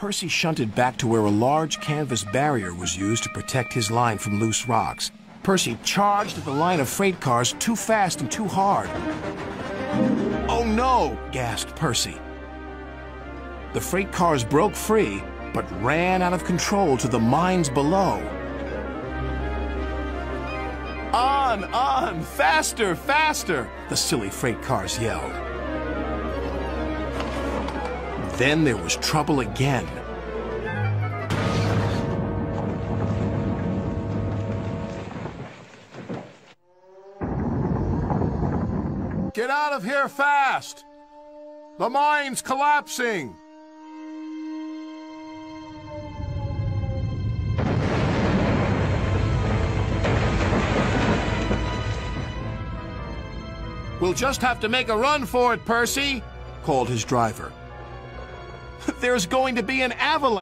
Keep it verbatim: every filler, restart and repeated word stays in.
Percy shunted back to where a large canvas barrier was used to protect his line from loose rocks. Percy charged at the line of freight cars too fast and too hard. "Oh no!" gasped Percy. The freight cars broke free, but ran out of control to the mines below. "On, on! Faster, faster!" the silly freight cars yelled. Then there was trouble again. "Get out of here fast! The mine's collapsing!" "We'll just have to make a run for it, Percy," called his driver. "There's going to be an avalanche."